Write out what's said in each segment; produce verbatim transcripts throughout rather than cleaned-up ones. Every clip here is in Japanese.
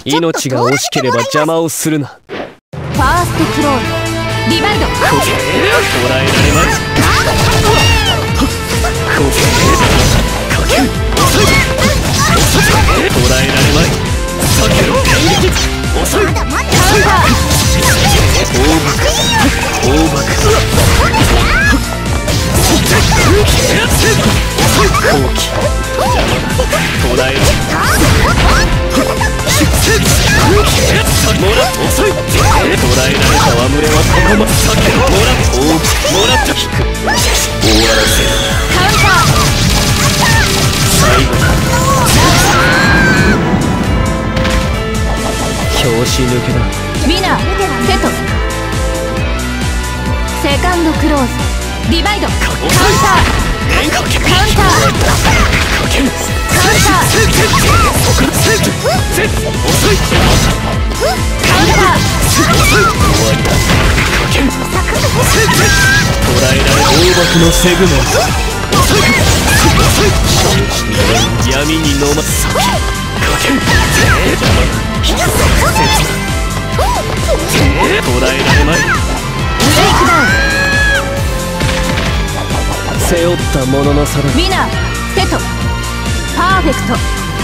命が惜しければ邪魔をするな。 ファーストクロールリバイド。 捉えられまい。捉えられまい。避けろ。遅い。カウンター。大爆大爆後期邪魔だ。捉えろ。もら遅い。捉えられた戯れはここまで。避けろ。もら大きもらった。引く。終わらせる。 カウンター。 最後だ。拍子抜けだ。 ウィナーセト。セカンドクローズリバイド。カウンター。カウンター。カウンター。 遅い。 カウンター。 終わりだ。捉えられ大爆のセグメント。遅い。闇に飲ませ。かける。捉えられまい。 ブレイクダウン。 背負ったものの差だ。 ウィナーセト。パーフェクト。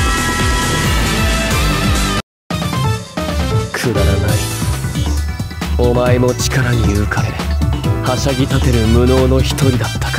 くだらない。お前も力に浮かれはしゃぎ立てる無能の一人だった。